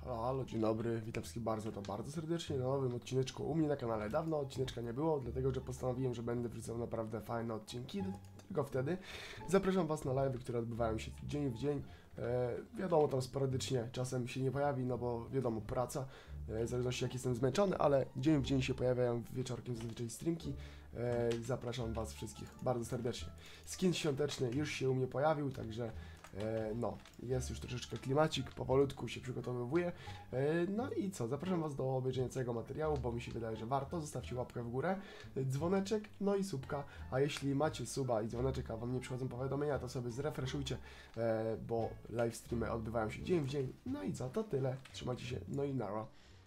Halo, dzień dobry, witam wszystkich bardzo serdecznie na nowym odcineczku u mnie na kanale. Dawno odcineczka nie było, dlatego że postanowiłem, że będę wrzucał naprawdę fajne odcinki, tylko wtedy. Zapraszam was na live'y, które odbywają się dzień w dzień. Wiadomo, tam sporadycznie czasem się nie pojawi, no bo wiadomo, praca, w zależności jak jestem zmęczony, ale dzień w dzień się pojawiają wieczorkiem zazwyczaj streamki. Zapraszam was wszystkich bardzo serdecznie. Skin świąteczny już się u mnie pojawił, także no, jest już troszeczkę klimacik, powolutku się przygotowywuje. No i co, zapraszam was do obejrzenia całego materiału, bo mi się wydaje, że warto. Zostawcie łapkę w górę, dzwoneczek, no i subka. A jeśli macie suba i dzwoneczek, a wam nie przychodzą powiadomienia, to sobie zrefreshujcie, bo live streamy odbywają się dzień w dzień. No i co, to tyle. Trzymajcie się, no i nara.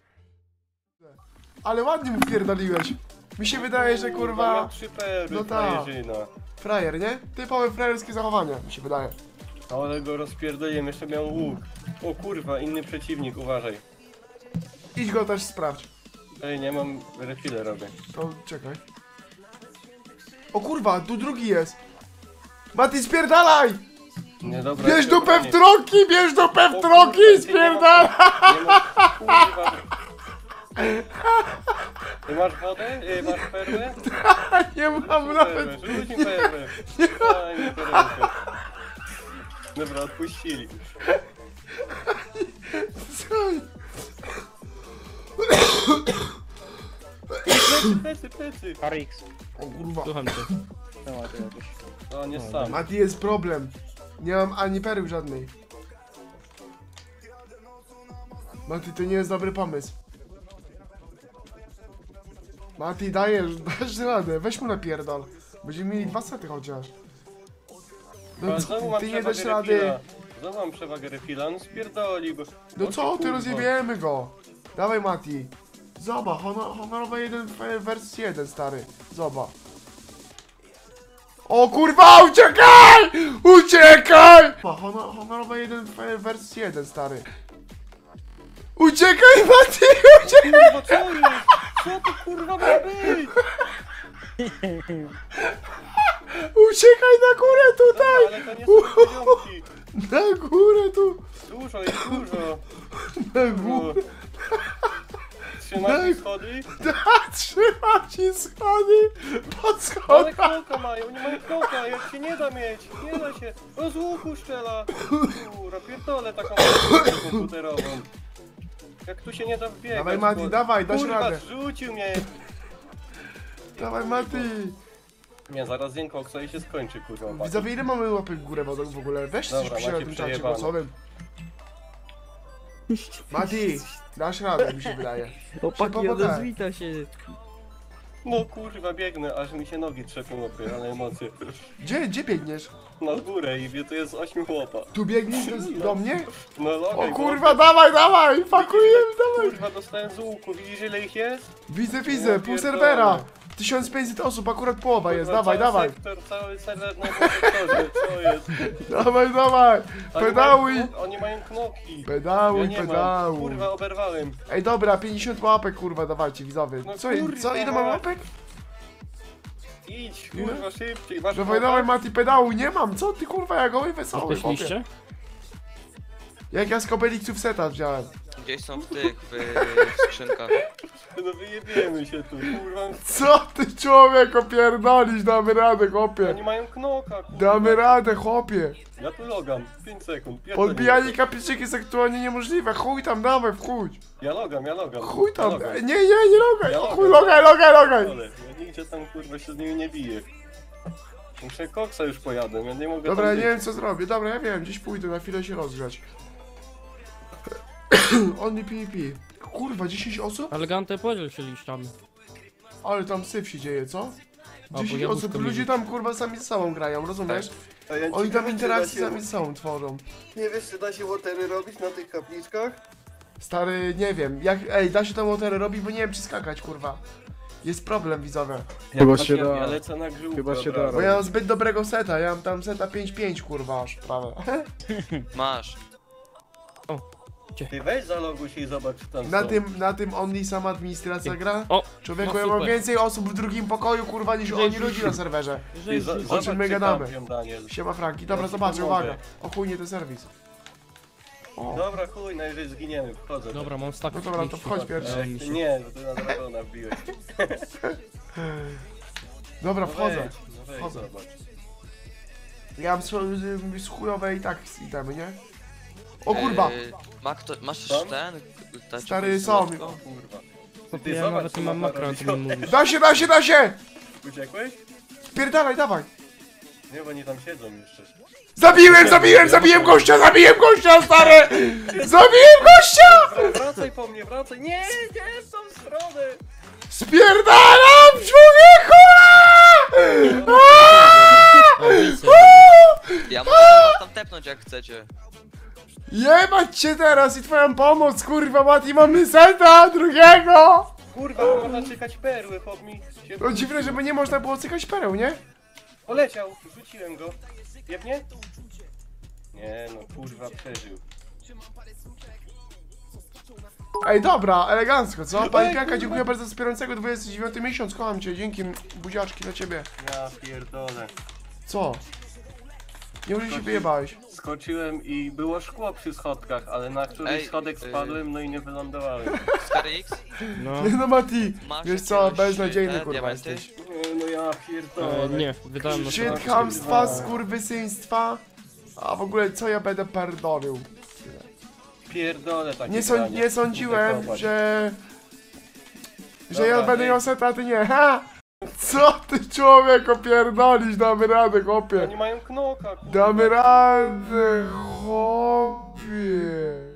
Ale ładnie mu wpierdoliłeś. Mi się wydaje, że kurwa... No tak. Frajer, nie? Typowe frajerskie zachowanie, mi się wydaje. Ale go rozpierdoliłem, jeszcze miał łuk. O kurwa, inny przeciwnik, uważaj. Idź go też sprawdź. Ej, nie mam refile robię. To czekaj. O kurwa, tu drugi jest. Mati, spierdalaj! Nie, dobra. Bierz dupę w troki, bierz dupę w troki, spierdalaj! Kurwa. Ty masz wodę? Masz perłę? Nie mam nawet. Rzuć mi perłę. Daj mi perłę. Dobra, odpuścili. Plecy. RX. O kurwa. Słucham cię. No, nie sam. Mati, jest problem. Nie mam ani perły żadnej. Mati, to nie jest dobry pomysł. Mati, dasz radę, weź mu napierdol. Będziemy mieli 2 sety chociaż. No co, ty nie dasz rady. Znowu mam przewagę refila, no spierdoli go. No co, ty rozjebiemy go. Dawaj Mati. Zobacz, honorowe 1 vs 1, stary. Zobacz. O kurwa, uciekaj! Uciekaj! Honorowe 1 vs 1, stary. Uciekaj, Mati, uciekaj! Kurwa, co jest? Co to kurwa ma być? Uciekaj na górę tutaj! Ale to nie są poziomki. Na górę tu! Dużo jest, dużo. Na górę! Trzymasz mi schody? Trzymam ci schody! Pod Ale schodami! knoka mają, nie mają knoka, jak się nie da mieć, nie da się. O, z łuku strzela. Kurwa, pierdolę taką komputerową. Jak tu się nie da wbiegać. Dawaj Mati, dawaj, dasz kurwa, radę! rzucił mnie. Dawaj Mati! Nie, zaraz dzień koksa i się skończy, kurwa. Widzowie, ile mamy łapek w górę w ogóle? Weź coś Dobra, pisze na macie tym czacie przejebane. głosowym. Mati, dasz radę, mi się wydaje. Chłopaki, Szybko odezwita się. No kurwa, biegnę, aż mi się nogi trzepią, ale emocje. Gdzie biegniesz? Na górę i wie, to jest 8 chłopa. Tu biegniesz do mnie? No O logaj, kurwa, dawaj! Pakujemy, dawaj! kurwa, dostałem z łuku, widzisz ile ich jest? Widzę, Ja pół pierdolę. serwera! 1500 osób, akurat połowa jest, Kurwa, dawaj! cały serwer na sektorze, co jest? Dawaj! Oni Pedałuj! mają oni mają knoki. Ja Pedałuj, nie mam. pedałuj! Kurwa, oberwałem. Ej dobra, 50 łapek kurwa dawajcie widzowie. No Co, kurwa. ile mam łapek? Idź, kurwa, szybciej. Masz Dawaj, chłopa? Mati, pedałuj, nie mam, co ty kurwa, ja goły wesoły, chłopie. Liście? Jak ja z kopeliksów seta wziąłem. Gdzieś są w tych skrzynkach. No wyjebiemy się tu, kurwa. Co ty człowieku pierdolisz, damy radę chłopie. Oni mają knoka, kurwa. Damy radę chłopie. Ja tu logam, 5 sekund. Podbijanie kapliczek jest aktualnie niemożliwe, chuj tam, dawaj wchódź. Ja logam. Chuj tam, Ja logam. nie logaj, Ja chuj, logam. logaj. Ale ja nigdzie tam kurwa się z nimi nie biję. Muszę koksa już pojadę, ja nie mogę Dobra, ja tam nie być. wiem co zrobię, dobra, ja wiem, gdzieś pójdę na chwilę się rozgrzać. Only PvP. Kurwa, 10 osób? Elegantę podziel się liściami. Ale tam syf się dzieje, co? bo 10 jabłuszko osób, mi ludzie rzuci. tam kurwa sami z sobą grają, rozumiesz? A ja Oni tam ciekawe, czy interakcje da się- sami z sobą tworzą. Nie wiesz, czy da się watery robić na tych kapliczkach? Stary, nie wiem, ej, da się tam watery robić, bo nie wiem czy skakać, kurwa. Jest problem, widzowie. Chyba się da. Ja lecę na grzybkę. Chyba się od da. razu. Bo ja mam zbyt dobrego seta, ja mam tam seta 5-5, kurwa, aż prawie. Masz. Ty weź zaloguj się i zobacz, czy tam są. Na tym only sama administracja gra? O! Człowieku, no ja mam super. więcej osób w drugim pokoju, kurwa, niż oni ludzi na serwerze. Ty Żyj, zobacz, czym my czy gadamy? kampią, Daniel. Siema Franki, dobra, Ja ci zobaczę, pomogę. uwaga. O chuj, nie ten serwis. O, Dobra, chuj, najwyżej zginiemy, wchodzę. Dobra, mam stack. no dobra, to wchodź pierwszy. Nie, bo ty na dragona wbiłeś. Dobra, No wchodzę. wejdź, no wejdź, Wchodzę. zobacz. Ja mam chujowe i tak itemy, nie? O kurwa! Masz Co? też ten? Stary, są. O kurwa. Ty, ja nawet nie mam makro, a ty mi mówisz. Da się! Uciekłeś? Spierdalaj, dawaj! Nie, bo oni tam siedzą jeszcze. Zabiłem gościa, stary! Zabiłem gościa! Wracaj po mnie, wracaj! Nie, nie w tą stronę! Spierdalam, człowieku! O, widzę. Ja mogę was tam tepnąć jak chcecie. Jebać cię teraz i twoją pomoc, kurwa, Mati, mamy seta drugiego! Kurwa, bo można czekać perły, chłop mi się... No dziwne, żeby nie można było cykać pereł, nie? Poleciał, rzuciłem go. Jebnie? Nie no, kurwa, przeżył. Ej, dobra, elegancko, co? Pani Pianka, dziękuję bardzo za wspierającego 29 miesiąc, kocham cię, dzięki, buziaczki dla ciebie. Ja pierdolę. Co? Nie może się wyjebałeś. Skoczyłem i było szkło przy schodkach, ale na któryś Ej, schodek spadłem, no i nie wylądowałem. Stary X? No, Nie no, Mati, Masz wiesz co, jakiegoś, beznadziejny, te kurwa, diamenty? jesteś. No ja pierdolę. nie, wydałem na Shit, to. chamstwa, skurwysyństwa. A w ogóle, co ja będę pierdolił? Pierdolę takie Nie sądziłem, Kopać. że Dobra, ja będę ej. miał seta, a ty nie, ha! Co ty, człowieku, pierdolisz, damy radę, chłopie. Oni mają knoka, kurwa. Damy radę, chłopie.